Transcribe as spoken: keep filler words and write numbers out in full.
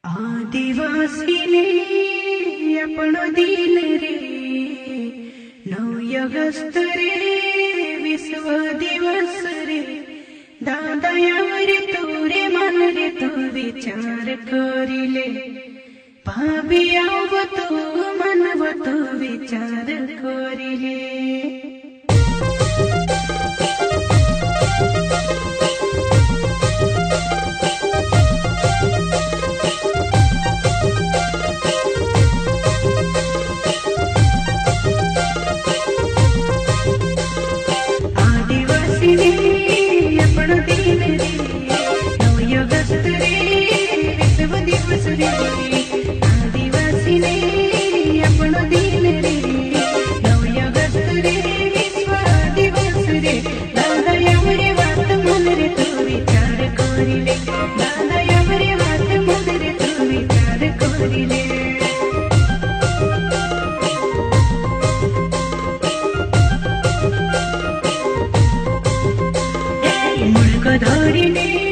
आदिवासी ने अपनो दिल रे नौ अगस्त रे विश्व दिवस रे दादा रे तोरे मन रे तू विचार करिले भाभी आव तू मनव तू विचार करिले अपनो दिल रे नौ अगस्त रे विश्व दिवस रे आदिवासी ने अपनो दिल रे नौ अगस्त रे विश्व दिवस रे दादा हमरे बात मन रे तू विचार करिले दादा हमरे बात मन रे तू विचार करिले मुल्क धरिले